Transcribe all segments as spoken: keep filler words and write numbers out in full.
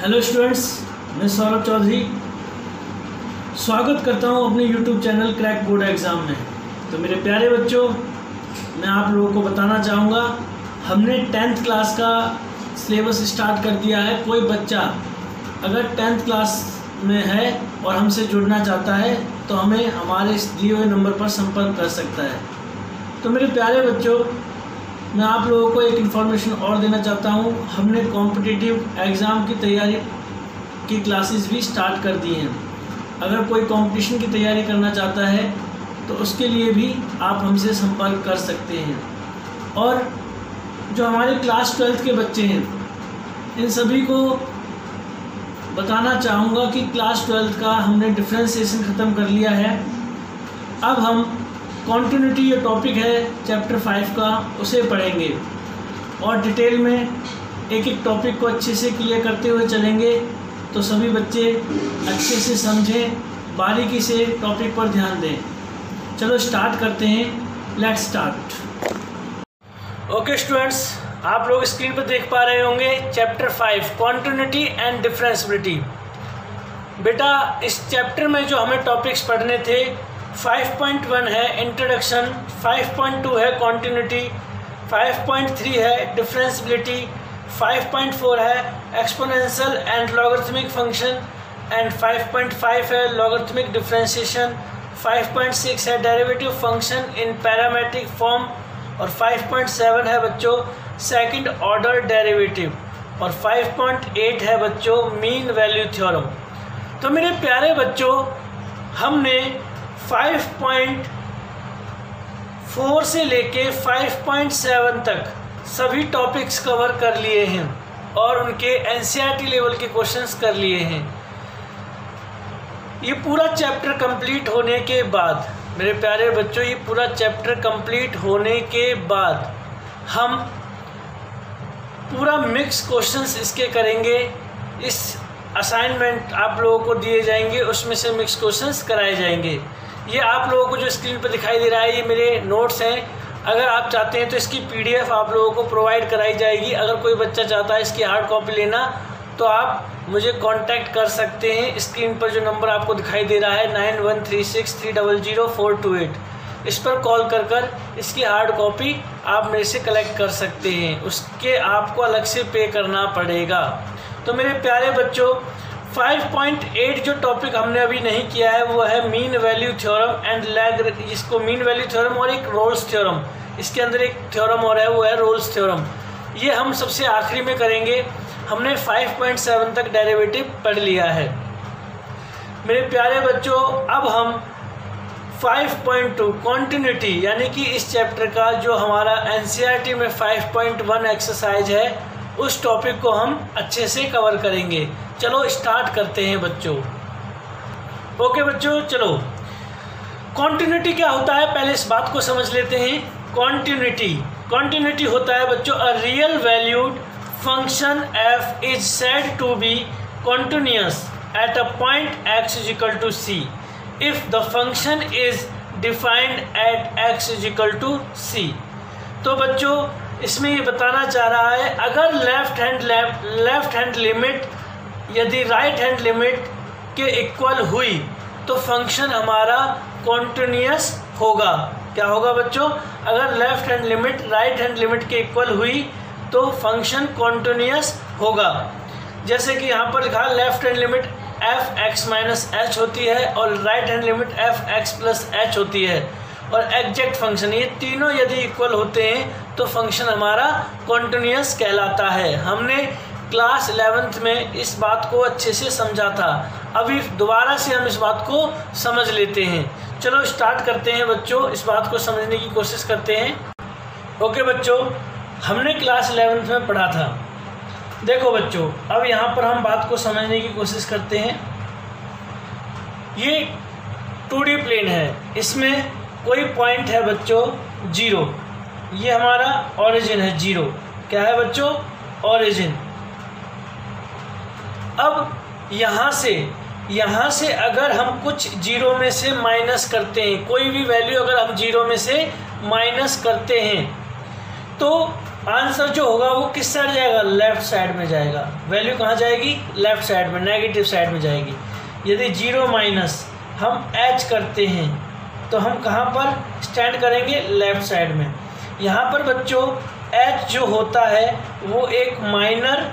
Hello students, मैं सौरभ चौधरी स्वागत करता हूं अपने YouTube channel crack board exam में। तो मेरे प्यारे बच्चों, मैं आप लोगों को बताना चाहूँगा, हमने टेंथ क्लास का सिलेबस स्टार्ट कर दिया है। कोई बच्चा अगर टेंथ क्लास में है और हमसे जुड़ना चाहता है तो हमें हमारे इस दिए हुए नंबर पर संपर्क कर सकता है। तो मेरे प्यारे बच्चों, मैं आप लोगों को एक इन्फॉर्मेशन और देना चाहता हूँ। हमने कॉम्पिटिटिव एग्ज़ाम की तैयारी की क्लासेस भी स्टार्ट कर दी हैं। अगर कोई कंपटीशन की तैयारी करना चाहता है तो उसके लिए भी आप हमसे संपर्क कर सकते हैं। और जो हमारे क्लास ट्वेल्थ के बच्चे हैं, इन सभी को बताना चाहूँगा कि क्लास ट्वेल्थ का हमने डिफ्रेंशिएशन ख़त्म कर लिया है। अब हम कॉन्टिन्यूटी ये टॉपिक है चैप्टर फाइव का, उसे पढ़ेंगे और डिटेल में एक एक टॉपिक को अच्छे से क्लियर करते हुए चलेंगे, तो सभी बच्चे अच्छे से समझें, बारीकी से टॉपिक पर ध्यान दें। चलो स्टार्ट करते हैं, लेट्स स्टार्ट। ओके स्टूडेंट्स, आप लोग स्क्रीन पर देख पा रहे होंगे chapter five continuity and differentiability. बेटा, इस चैप्टर में जो हमें टॉपिक्स पढ़ने थे, फाइव पॉइंट वन है इंट्रोडक्शन, फाइव पॉइंट टू है कॉन्टिन्यूटी, फाइव पॉइंट थ्री है डिफरेंशिएबिलिटी, फाइव पॉइंट फोर है exponential and logarithmic function and five point five है logarithmic differentiation, five point six है derivative function in parametric form और five point seven है बच्चों second order derivative और five point eight है बच्चों mean value theorem. तो मेरे प्यारे बच्चों, हमने फाइव पॉइंट फोर से लेके फाइव पॉइंट सेवन तक सभी टॉपिक्स कवर कर लिए हैं और उनके एनसीईआरटी लेवल के क्वेश्चंस कर लिए हैं। ये पूरा चैप्टर कंप्लीट होने के बाद मेरे प्यारे बच्चों, ये पूरा चैप्टर कंप्लीट होने के बाद हम पूरा मिक्स क्वेश्चंस इसके करेंगे। इस असाइनमेंट आप लोगों को दिए जाएंगे, उसमें से मिक्स क्वेश्चंस कराए जाएंगे। ये आप लोगों को जो स्क्रीन पर दिखाई दे रहा है, ये मेरे नोट्स हैं। अगर आप चाहते हैं तो इसकी पीडीएफ आप लोगों को प्रोवाइड कराई जाएगी। अगर कोई बच्चा चाहता है इसकी हार्ड कॉपी लेना तो आप मुझे कांटेक्ट कर सकते हैं। स्क्रीन पर जो नंबर आपको दिखाई दे रहा है nine one three six three double zero four two eight, इस पर कॉल कर कर इसकी हार्ड कॉपी आप मेरे से कलेक्ट कर सकते हैं। उसके आपको अलग से पे करना पड़ेगा। तो मेरे प्यारे बच्चों, फाइव पॉइंट एट जो टॉपिक हमने अभी नहीं किया है वो है मीन वैल्यू थ्योरम एंड लैग, इसको मीन वैल्यू थ्योरम और एक रोल्स थ्योरम, इसके अंदर एक थ्योरम और है वो है रोल्स थ्योरम। ये हम सबसे आखिरी में करेंगे। हमने फाइव पॉइंट सेवन तक डेरिवेटिव पढ़ लिया है। मेरे प्यारे बच्चों, अब हम फाइव पॉइंट टू कॉन्टिन्यूटी यानी कि इस चैप्टर का जो हमारा एनसीईआरटी में फाइव पॉइंट वन एक्सरसाइज है, उस टॉपिक को हम अच्छे से कवर करेंगे। चलो स्टार्ट करते हैं बच्चों। ओके बच्चों, चलो कॉन्टिन्यूटी क्या होता है पहले इस बात को समझ लेते हैं। कॉन्टिन्यूटी कॉन्टिन्यूटी होता है बच्चों a real valued function f is said to be continuous at a point x is equal to c if the function is defined at x is equal to c. तो बच्चों, इसमें ये बताना चाह रहा है, अगर left hand left left hand limit यदि राइट हैंड लिमिट के इक्वल हुई तो फंक्शन हमारा कॉन्टिन्यूअस होगा। क्या होगा बच्चों? अगर left hand limit right hand limit के इक्वल हुई तो फंक्शन कॉन्टिन्यूअस होगा। जैसे कि यहाँ पर लिखा left hand limit f x minus h होती है और right hand limit f x plus h होती है और एग्जैक्ट फंक्शन, ये तीनों यदि इक्वल होते हैं तो फंक्शन हमारा कॉन्टिन्यूअस कहलाता है। हमने क्लास इलेवेंथ में इस बात को अच्छे से समझा था। अभी दोबारा से हम इस बात को समझ लेते हैं। चलो स्टार्ट करते हैं बच्चों, इस बात को समझने की कोशिश करते हैं। ओके बच्चों, हमने क्लास इलेवेंथ में पढ़ा था। देखो बच्चों, अब यहाँ पर हम बात को समझने की कोशिश करते हैं। ये टू डी प्लेन है, इसमें कोई पॉइंट है बच्चों जीरो, ये हमारा ओरिजिन है जीरो। क्या है बच्चों? ओरिजिन। अब यहाँ से यहाँ से अगर हम कुछ जीरो में से माइनस करते हैं, कोई भी वैल्यू अगर हम जीरो में से माइनस करते हैं तो आंसर जो होगा वो किस साइड जाएगा, लेफ्ट साइड में जाएगा। वैल्यू कहाँ जाएगी, लेफ्ट साइड में, नेगेटिव साइड में जाएगी। यदि जीरो माइनस हम एच करते हैं तो हम कहाँ पर स्टैंड करेंगे, लेफ्ट साइड में। यहाँ पर बच्चों एच जो होता है वो एक माइनर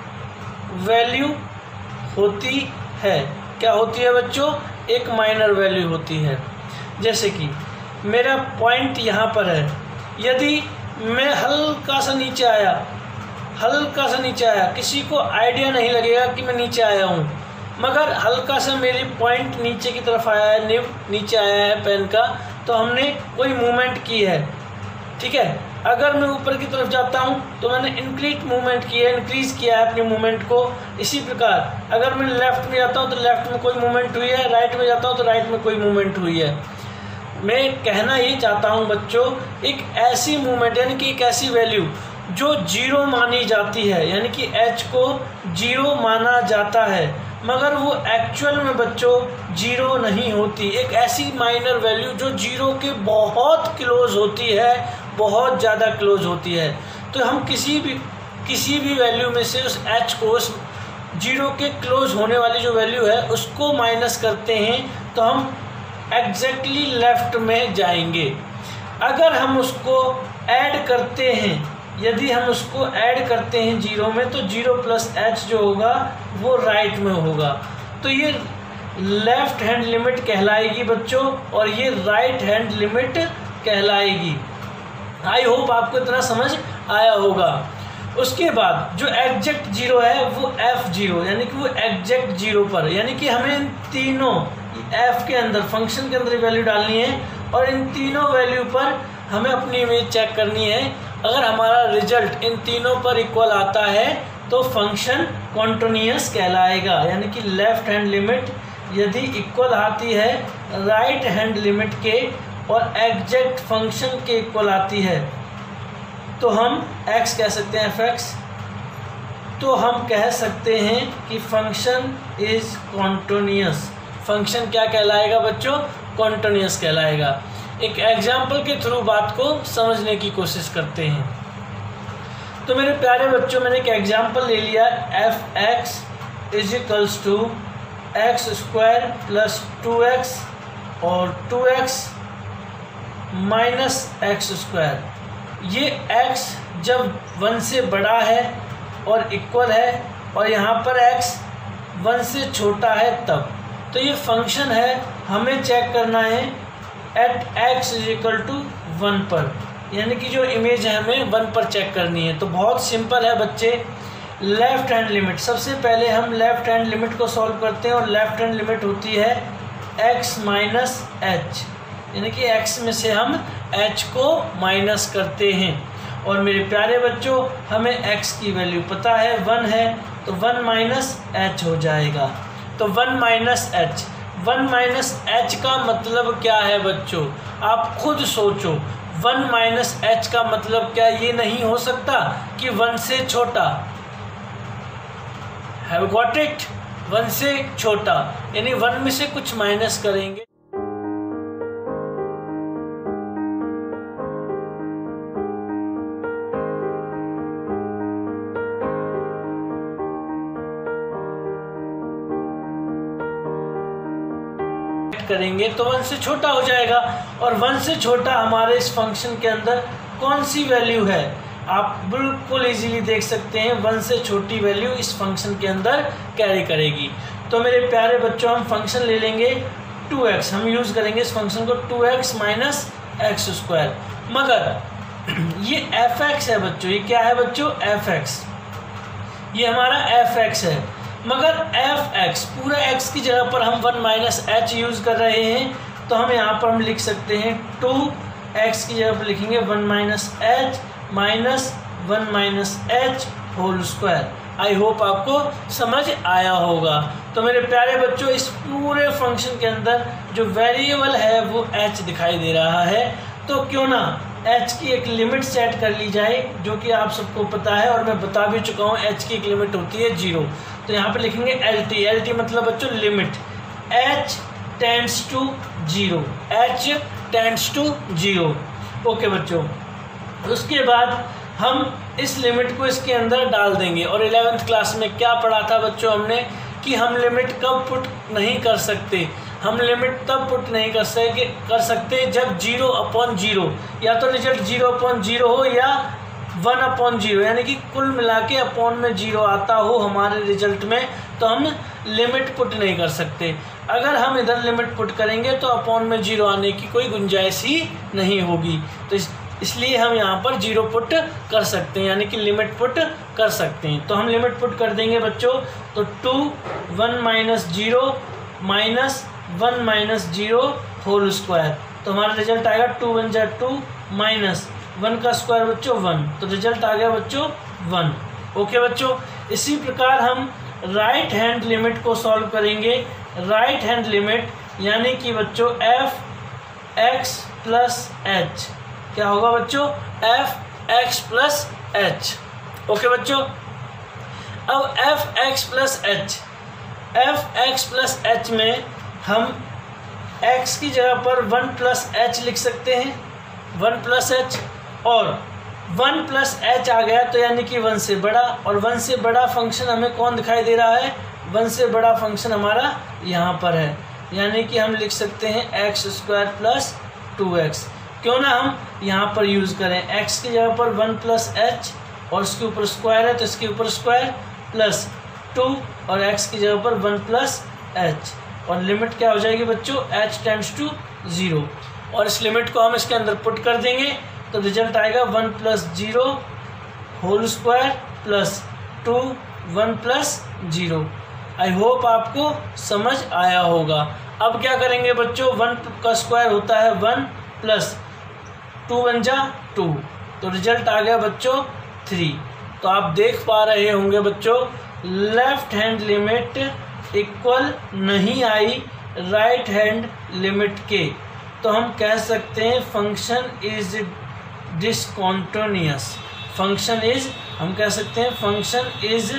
वैल्यू होती है। क्या होती है बच्चों, एक माइनर वैल्यू होती है। जैसे कि मेरा पॉइंट यहाँ पर है, यदि मैं हल्का सा नीचे आया, हल्का सा नीचे आया, किसी को आइडिया नहीं लगेगा कि मैं नीचे आया हूँ, मगर हल्का सा मेरी पॉइंट नीचे की तरफ आया है, निब नीचे आया है पेन का, तो हमने कोई मूवमेंट की है, ठीक है। अगर मैं ऊपर की तरफ जाता हूँ तो मैंने इंक्रीज मूवमेंट की है, इंक्रीज किया है अपनी मूवमेंट को। इसी प्रकार अगर मैं लेफ़्ट में जाता हूँ तो लेफ़्ट में कोई मूवमेंट हुई है, राइट में जाता हूँ तो राइट में कोई मूवमेंट हुई है। मैं कहना ये चाहता हूँ बच्चों, एक ऐसी मूवमेंट यानी कि एक ऐसी वैल्यू जो जीरो मानी जाती है, यानी कि एच को जीरो माना जाता है, मगर वो एक्चुअल में बच्चों जीरो नहीं होती। एक ऐसी माइनर वैल्यू जो जीरो के बहुत क्लोज होती है, बहुत ज़्यादा क्लोज होती है। तो हम किसी भी किसी भी वैल्यू में से उस एच को, उस जीरो के क्लोज होने वाली जो वैल्यू है उसको माइनस करते हैं तो हम एग्जैक्टली लेफ्ट में जाएंगे। अगर हम उसको ऐड करते हैं, यदि हम उसको ऐड करते हैं जीरो में, तो जीरो प्लस एच जो होगा वो राइट में होगा। तो ये लेफ्ट हैंड लिमिट कहलाएगी बच्चों, और ये राइट हैंड लिमिट कहलाएगी। आई होप आपको इतना समझ आया होगा। उसके बाद जो एग्जैक्ट जीरो है वो एफ जीरो, यानी कि वो एग्जैक्ट जीरो पर, यानी कि हमें इन तीनों एफ के अंदर, फंक्शन के अंदर वैल्यू डालनी है और इन तीनों वैल्यू पर हमें अपनी इमेज चेक करनी है। अगर हमारा रिजल्ट इन तीनों पर इक्वल आता है तो फंक्शन कॉन्टिन्यूअस कहलाएगा, यानी कि लेफ्ट हैंड लिमिट यदि इक्वल आती है राइट हैंड लिमिट के और एग्जैक्ट फंक्शन के इक्वल आती है तो हम x कह सकते हैं, एफ एक्स। तो हम कह सकते हैं कि फंक्शन इज कॉन्टिन्यूअस। फंक्शन क्या कहलाएगा बच्चों, कॉन्टिन्यूअस कहलाएगा। एक एग्जाम्पल के थ्रू बात को समझने की कोशिश करते हैं। तो मेरे प्यारे बच्चों, मैंने एक एग्जाम्पल ले लिया, f x is equals to x square plus two x और two x minus x square. ये x जब वन से बड़ा है और इक्वल है और यहाँ पर x वन से छोटा है तब। तो ये फंक्शन है, हमें चेक करना है at x is equal to one पर, यानी कि जो इमेज है हमें वन पर चेक करनी है। तो बहुत सिंपल है बच्चे, लेफ्ट हैंड लिमिट, सबसे पहले हम लेफ्ट हैंड लिमिट को सॉल्व करते हैं और लेफ्ट हैंड लिमिट होती है x माइनस एच, यानी कि x में से हम h को माइनस करते हैं। और मेरे प्यारे बच्चों, हमें x की वैल्यू पता है, वन है, तो वन माइनस एच हो जाएगा। तो one minus h, one minus h का मतलब क्या है बच्चों, आप खुद सोचो। वन माइनस एच का मतलब क्या, ये नहीं हो सकता कि वन से छोटा, हैव गॉट इट, वन से छोटा, यानी वन में से कुछ माइनस करेंगे। करेंगे तो वन से छोटा हो जाएगा। और वन से छोटा हमारे इस फंक्शन के अंदर कौन सी वैल्यू है, आप बिल्कुल इजीली देख सकते हैं, वन से छोटी वैल्यू इस फंक्शन के अंदर कैरी करेगी। तो मेरे प्यारे बच्चों, हम फंक्शन ले लेंगे टू एक्स, हम यूज़ करेंगे इस फंक्शन को two x minus x square. मगर ये एफ एक्स है बच्चों, ये क्या है बच्चों, एफ एक्स, ये हमारा एफ एक्स है। मगर एफ एक्स, पूरा एक्स की जगह पर हम वन माइनस एच यूज़ कर रहे हैं, तो हम यहाँ पर हम लिख सकते हैं टू एक्स की जगह पर लिखेंगे one minus h minus one minus h whole square. I hope आपको समझ आया होगा। तो मेरे प्यारे बच्चों, इस पूरे फंक्शन के अंदर जो वेरिएबल है वो एच दिखाई दे रहा है, तो क्यों ना एच की एक लिमिट सेट कर ली जाए, जो कि आप सबको पता है और मैं बता भी चुका हूँ, एच की एक लिमिट होती है जीरो। तो यहाँ पे लिखेंगे एल टी, एल टी मतलब बच्चों limit, h tends to zero, h tends to zero. Okay बच्चों, उसके बाद हम इस लिमिट को इसके अंदर डाल देंगे। और इलेवेंथ क्लास में क्या पढ़ा था बच्चों हमने कि हम लिमिट कब पुट नहीं कर सकते, हम लिमिट तब पुट नहीं कर सके कर सकते जब जीरो अपॉन जीरो, या तो रिजल्ट जीरो अपॉन जीरो हो या वन अपॉन जीरो, यानी कि कुल मिला के अपॉन में जीरो आता हो हमारे रिजल्ट में, तो हम लिमिट पुट नहीं कर सकते। अगर हम इधर लिमिट पुट करेंगे तो अपॉन में जीरो आने की कोई गुंजाइश ही नहीं होगी, तो इस इसलिए हम यहाँ पर जीरो पुट कर सकते हैं, यानी कि लिमिट पुट कर सकते हैं। तो हम लिमिट पुट कर देंगे बच्चों, तो two one minus zero minus one minus zero whole square, तो हमारा रिजल्ट आएगा टू वन जा टू माइनस वन का स्क्वायर बच्चों वन, तो रिजल्ट आ गया बच्चों वन। ओके बच्चों, इसी प्रकार हम राइट हैंड लिमिट को सॉल्व करेंगे। राइट हैंड लिमिट यानी कि बच्चों एफ एक्स प्लस एच, क्या होगा बच्चों f x plus h. Okay बच्चों, अब f x plus h, f x plus h में हम x की जगह पर वन प्लस एच लिख सकते हैं, वन प्लस एच, और वन प्लस एच आ गया तो यानी कि वन से बड़ा, और वन से बड़ा फंक्शन हमें कौन दिखाई दे रहा है, वन से बड़ा फंक्शन हमारा यहाँ पर है, यानी कि हम लिख सकते हैं x square plus two x. क्यों ना हम यहाँ पर यूज़ करें, x की जगह पर वन प्लस एच और इसके ऊपर स्क्वायर है तो इसके ऊपर स्क्वायर प्लस टू, और x की जगह पर वन प्लस एच, और लिमिट क्या हो जाएगी बच्चों h टेंड्स टू ज़ीरो, और इस लिमिट को हम इसके अंदर पुट कर देंगे तो रिजल्ट आएगा one plus zero whole square plus two one plus zero. I hope आपको समझ आया होगा। अब क्या करेंगे बच्चों, वन का स्क्वायर होता है वन प्लस टू वन जा टू, तो रिजल्ट आ गया बच्चों थ्री। तो आप देख पा रहे होंगे बच्चों लेफ्ट हैंड लिमिट इक्वल नहीं आई राइट हैंड लिमिट के, तो हम कह सकते हैं function is discontinuous. Function is हम कह सकते हैं फंक्शन इज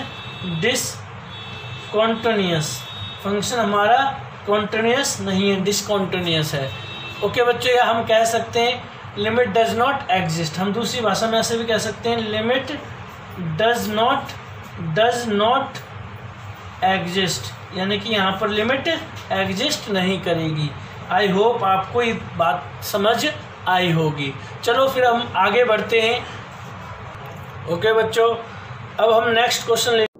डिसकॉन्टिन्यूअस, फंक्शन हमारा कॉन्टिन्यूअस नहीं है, डिसकॉन्टिन्यूअस है। ओके बच्चों, या हम कह सकते हैं लिमिट डज नॉट एग्जिस्ट, हम दूसरी भाषा में ऐसे भी कह सकते हैं limit does not does not exist, यानी कि यहाँ पर लिमिट एग्जिस्ट नहीं करेगी। आई होप आपको ये बात समझ आई होगी। चलो फिर हम आगे बढ़ते हैं। ओके बच्चों, अब हम नेक्स्ट क्वेश्चन ले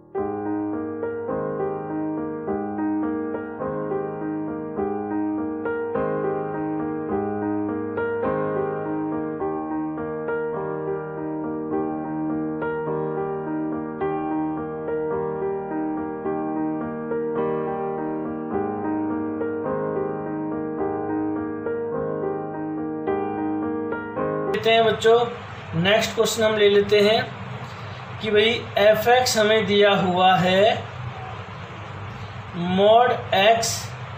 लेते हैं बच्चों। नेक्स्ट क्वेश्चन हम ले लेते हैं कि भाई एफ एक्स हमें दिया हुआ है मॉड एक्स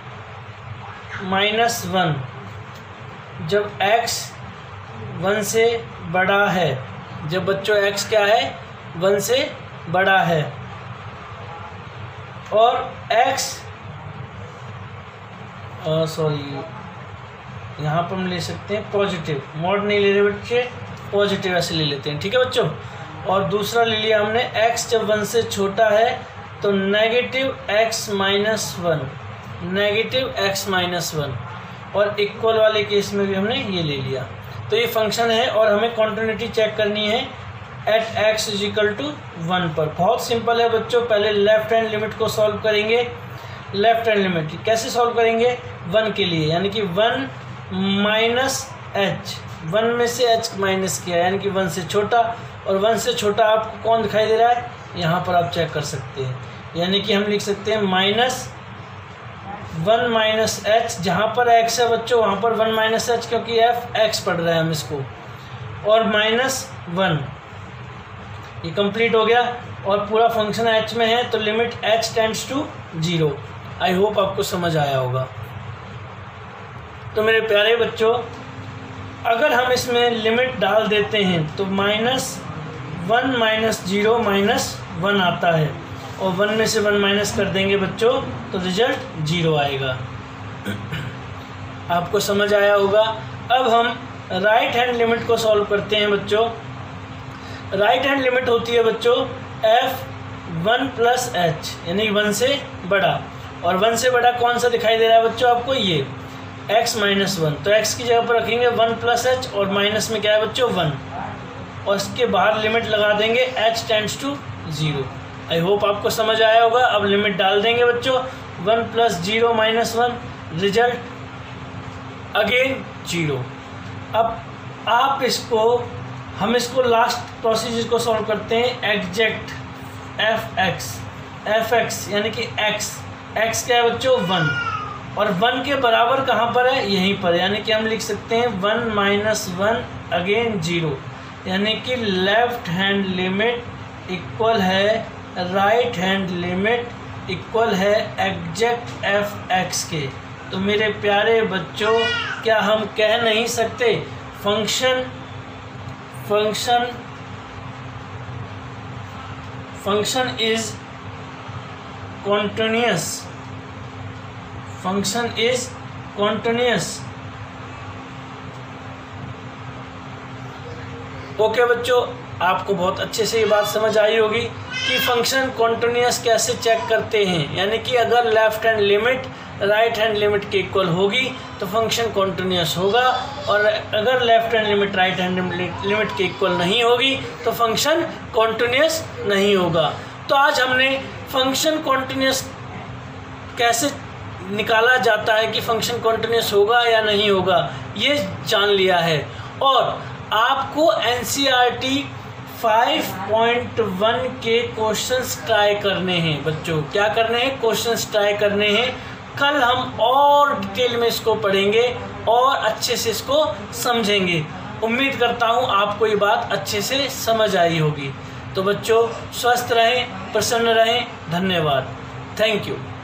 माइनस वन, जब x वन से बड़ा है, जब बच्चों x क्या है वन से बड़ा है, और x सॉरी यहाँ पर हम ले सकते हैं पॉजिटिव, मॉड नहीं ले रहे बच्चे, पॉजिटिव ऐसे ले लेते हैं, ठीक है बच्चों। और दूसरा ले लिया हमने x जब वन से छोटा है तो negative x minus one, negative x minus one, और इक्वल वाले केस में भी हमने ये ले लिया। तो ये फंक्शन है और हमें कॉन्टिन्यूटी चेक करनी है at x is equal to one पर। बहुत सिंपल है बच्चों, पहले लेफ्ट हैंड लिमिट को सॉल्व करेंगे। लेफ्ट हैंड लिमिट कैसे सॉल्व करेंगे, वन के लिए, यानी कि वन माइनस एच, वन में से एच माइनस किया यानी कि वन से छोटा, और वन से छोटा आपको कौन दिखाई दे रहा है, यहाँ पर आप चेक कर सकते हैं, यानी कि हम लिख सकते हैं माइनस वन माइनस एच, जहाँ पर एक्स है बच्चों वहाँ पर वन माइनस एच, क्योंकि एफ एक्स पढ़ रहे हैं हम इसको, और माइनस वन, ये कंप्लीट हो गया। और पूरा फंक्शन एच में है तो limit h tends to zero. I hope आपको समझ आया होगा। तो मेरे प्यारे बच्चों, अगर हम इसमें लिमिट डाल देते हैं तो minus one minus zero minus one आता है, और वन में से वन माइनस कर देंगे बच्चों तो रिजल्ट जीरो आएगा। आपको समझ आया होगा। अब हम राइट हैंड लिमिट को सॉल्व करते हैं बच्चों। राइट हैंड लिमिट होती है बच्चों एफ वन प्लस एच, यानी वन से बड़ा, और वन से बड़ा कौन सा दिखाई दे रहा है बच्चों आपको, ये x माइनस वन। तो x की जगह पर रखेंगे वन प्लस एच और माइनस में क्या है बच्चों वन, और इसके बाहर लिमिट लगा देंगे h tends to zero. I hope आपको समझ आया होगा। अब लिमिट डाल देंगे बच्चों, one plus zero minus one, result again zero. अब आप इसको हम इसको लास्ट प्रोसीजर को सॉल्व करते हैं, exact f x f x यानी कि x x क्या है बच्चों वन, और वन के बराबर कहाँ पर है, यहीं पर, यानी कि हम लिख सकते हैं one minus one again zero, यानी कि लेफ्ट हैंड लिमिट इक्वल है राइट हैंड लिमिट इक्वल है एग्जैक्ट एफ एक्स के। तो मेरे प्यारे बच्चों, क्या हम कह नहीं सकते function function function is continuous function is continuous. Okay बच्चों, आपको बहुत अच्छे से ये बात समझ आई होगी कि फंक्शन कॉन्टिन्यूअस कैसे चेक करते हैं, यानी कि अगर left hand limit right hand limit के इक्वल होगी तो फंक्शन कॉन्टिन्यूअस होगा, और अगर left hand limit right hand limit के इक्वल नहीं होगी तो फंक्शन कॉन्टिन्यूअस नहीं होगा। तो आज हमने फंक्शन कॉन्टिन्यूअस कैसे निकाला जाता है कि फंक्शन कॉन्टिन्यूअस होगा या नहीं होगा ये जान लिया है, और आपको N C E R T five point one के क्वेश्चंस ट्राई करने हैं बच्चों। क्या करने हैं, क्वेश्चंस ट्राई करने हैं। कल हम और डिटेल में इसको पढ़ेंगे और अच्छे से इसको समझेंगे। उम्मीद करता हूँ आपको ये बात अच्छे से समझ आई होगी। तो बच्चों स्वस्थ रहें, प्रसन्न रहें। धन्यवाद, थैंक यू।